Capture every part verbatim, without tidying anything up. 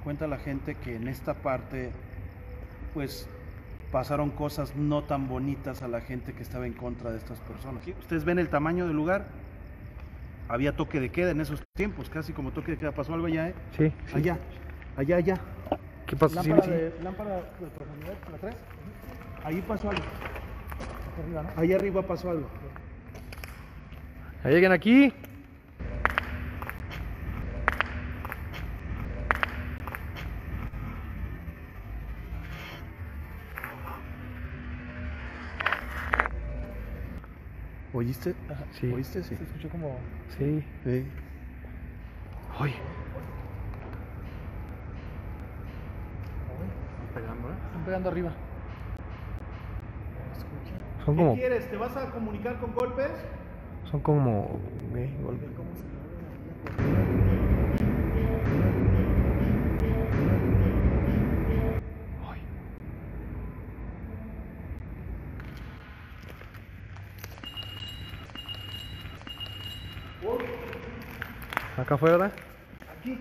cuenta la gente que en esta parte, pues, pasaron cosas no tan bonitas a la gente que estaba en contra de estas personas. Ustedes ven el tamaño del lugar, había toque de queda en esos tiempos, casi como toque de queda. ¿Pasó algo allá, eh? Sí, sí. Allá, allá, allá. ¿Qué pasó? Lámpara, Sí, de, sí. lámpara de profundidad, ¿la traes? Ahí pasó algo. Arriba, ¿no? Allá arriba pasó algo. ¿Ya llegan aquí? ¿Oíste? Ajá, sí. ¿Oíste? Sí. Se escuchó como... Sí. Sí. Uy. Están pegando, ¿eh? Están pegando arriba. Escucha. Son ¿Qué como... quieres? ¿Te vas a comunicar con golpes? Son como... ¿eh? Golpe. ¿Cómo se mueve? Uy. Acá afuera, ¿verdad? Aquí.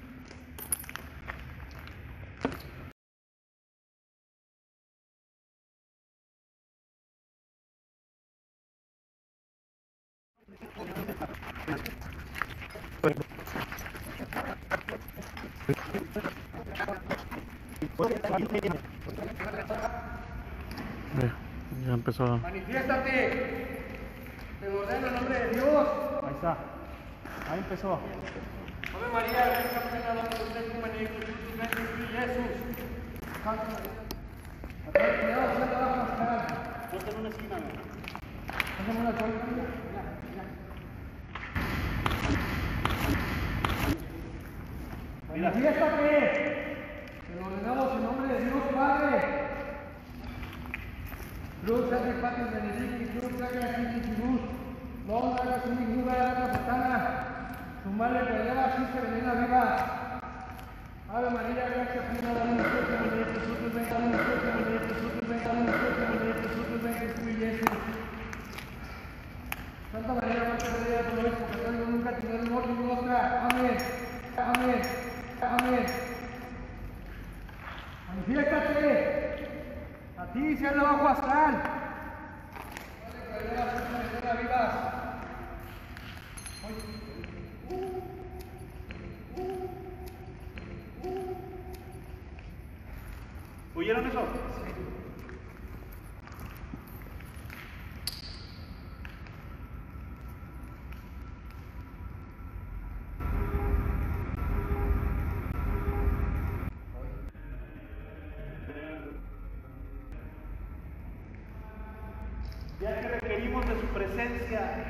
Mira, ya empezó a... Manifiéstate, te lo ordeno en nombre de Dios. Ahí está. Ahí empezó. Ave María, Virgen plena, dame usted tu bendición, tu bendición, Jesús. Santa María. Cuidado, ya te vas a mascarar. Ponte en una esquina, ¿no? Pásame una toalla, mira, mira. Manifiéstate, te lo ordenamos en nombre de Dios Padre. Cruz, Sacre Patris Benedicti, Cruz, Sacre Ascentis Cruz, Londra, Casumi, Juga, Lana, Satana, su madre perdida, Cisca, Venena, Viva. Ave María, gracias, plena, dame un Jesús, benedicto, Jesús, venga, dame un Jesús, benedicto, Jesús, venga, dame un Jesús, benedicto, Jesús, venga, Jesús, Jesús. Santa María, Madre de Dios, todo esto, que tengo nunca tener un morto y otra. Amén, amén, amén. Manifiéstate. A ti sea el bajo astral. ¿Oyeron eso? Ya que requerimos de su presencia,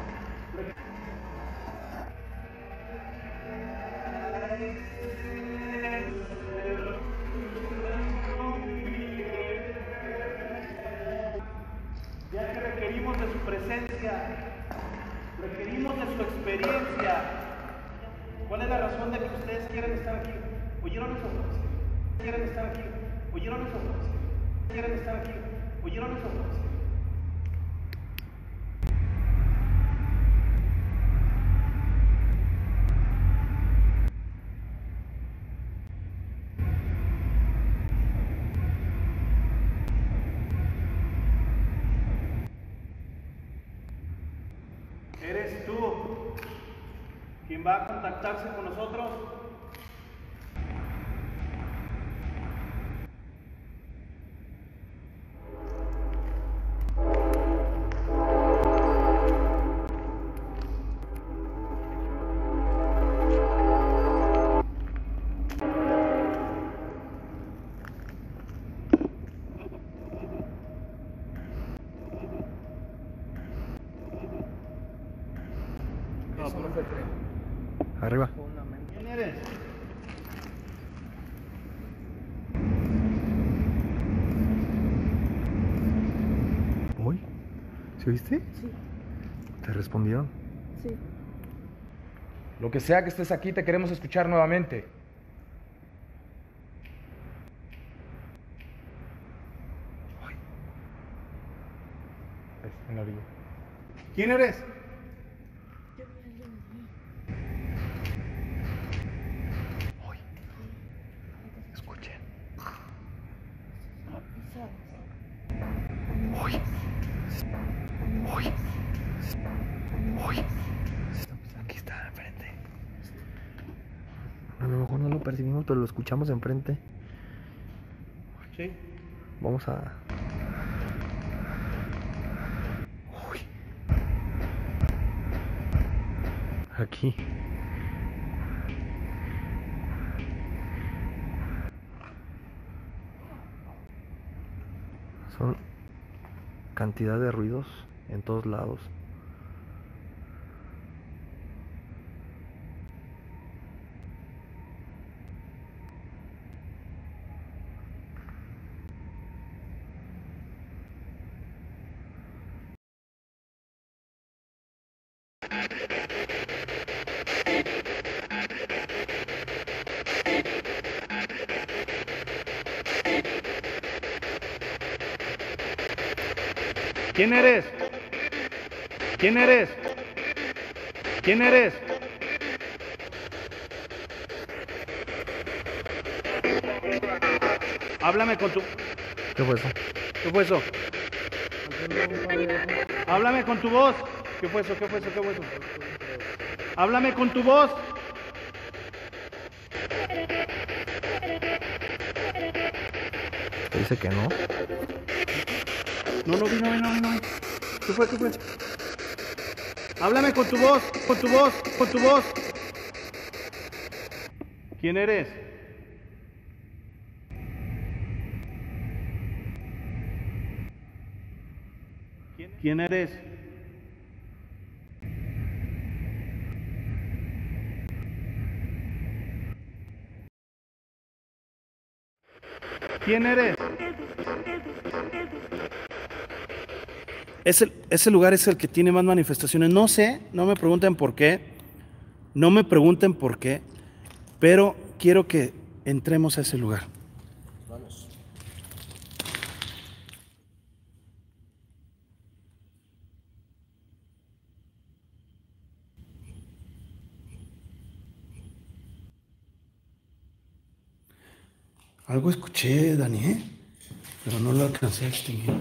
ya que requerimos de su presencia, requerimos de su experiencia. ¿Cuál es la razón de que ustedes quieren estar aquí? ¿Oyeron eso? ¿Quieren estar aquí? ¿Oyeron eso? ¿Quieren estar aquí? ¿Oyeron eso? ¿Eres tú quien va a contactarse con nosotros? Arriba. ¿Quién eres? Uy. ¿Sí oíste? Sí, ¿Te respondieron? sí. Lo que sea que estés aquí, te queremos escuchar nuevamente. Uy. Es en la orilla. ¿Quién eres? Yo vi a alguien allí. Uy. Uy. Uy. Uy. Aquí está, enfrente. A lo mejor no lo percibimos, pero lo escuchamos enfrente. Sí. Vamos a... Uy. Aquí. Son cantidad de ruidos en todos lados. ¿Quién eres? ¿Quién eres? ¿Quién eres? Háblame con tu... ¿Qué fue eso? ¿Qué fue eso? Háblame con tu voz. ¿Qué fue eso? ¿Qué fue eso? ¿Qué fue eso? Háblame con tu voz. Te dice que no. No, no, no, no, no. ¿Qué fue? ¿Qué fue? Háblame con tu voz, con tu voz, con tu voz. ¿Quién eres? ¿Quién eres? ¿Quién eres? Ese, ese lugar es el que tiene más manifestaciones. No sé, no me pregunten por qué. No me pregunten por qué. Pero quiero que entremos a ese lugar. Vamos. Algo escuché, Dani, ¿eh? Pero no lo alcancé a extinguir.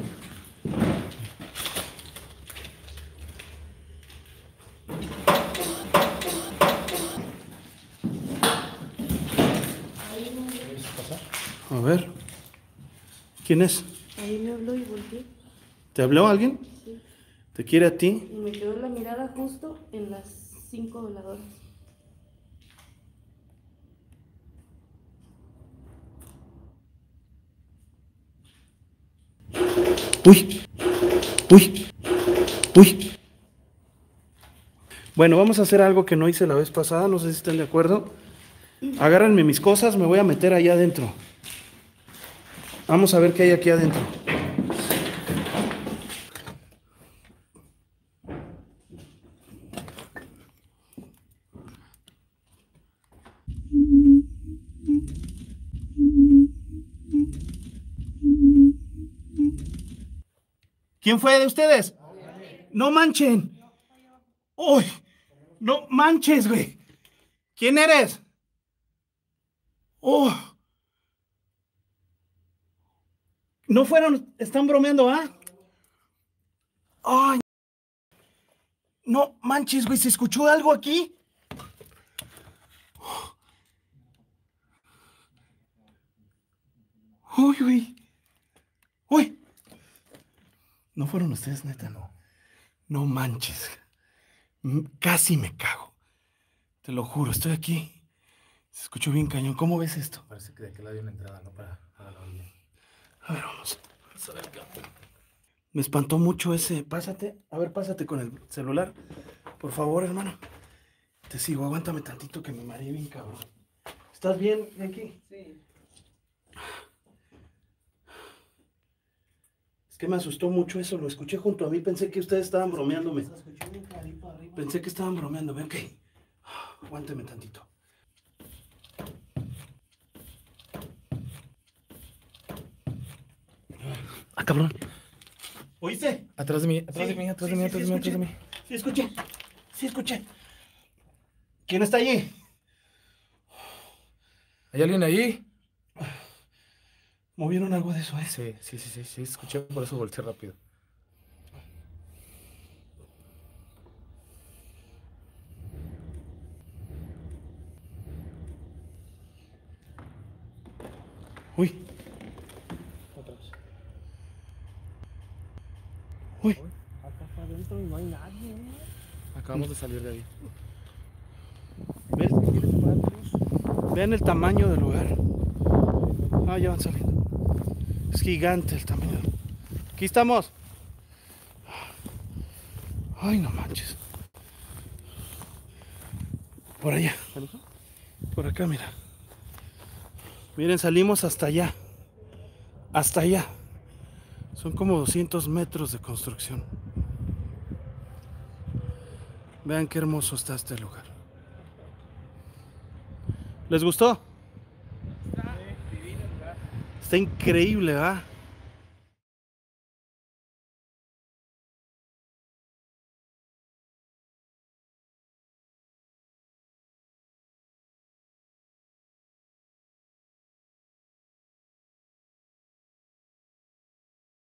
A ver. ¿Quién es? Ahí me habló y volteé. ¿Te habló alguien? Sí. ¿Te quiere a ti? Y me quedó la mirada justo en las cinco veladoras. Uy, uy, uy. Bueno, vamos a hacer algo que no hice la vez pasada, no sé si están de acuerdo. Agárrenme mis cosas, me voy a meter allá adentro. Vamos a ver qué hay aquí adentro. ¿Quién fue de ustedes? No manchen. Uy, no manches, güey. ¿Quién eres? Oh. No fueron, están bromeando, ¿ah? Ay. No manches, güey, ¿se escuchó algo aquí? Uy, güey. Uy. No fueron ustedes, neta, no. No manches. Casi me cago. Te lo juro, estoy aquí. Se escuchó bien cañón. ¿Cómo ves esto? Parece que de aquel lado hay una entrada, ¿no? Para, para la orilla. A ver, vamos. Vamos a ver qué onda. Me espantó mucho ese. Pásate. A ver, pásate con el celular. Por favor, hermano. Te sigo. Aguántame tantito que me mareé bien, cabrón. ¿Estás bien, Yankee? Sí. Es que me asustó mucho eso. Lo escuché junto a mí. Pensé que ustedes estaban bromeándome. Pensé que estaban bromeándome. Ok. Aguántame tantito. Ah, cabrón. ¿Oíste? Atrás de mí, atrás Sí, de mí, atrás sí, de mí, sí, atrás sí, de mí, atrás de escuché. mí. Sí, escuché. Sí, escuché. ¿Quién está allí? ¿Hay alguien ahí? ¿Movieron algo de eso, eh? Sí, sí, sí, sí, sí, escuché, por eso volteé rápido. Uy. Otra vez. Uy. Acá adentro no hay nadie. Acabamos de salir de ahí. Vean, vean el tamaño del lugar. Ah, ya van saliendo. Es gigante el tamaño. Aquí estamos. Ay, no manches. Por allá. Por acá, mira. Miren, salimos hasta allá. Hasta allá. Son como doscientos metros de construcción. Vean qué hermoso está este lugar. ¿Les gustó? Está increíble, ¿verdad?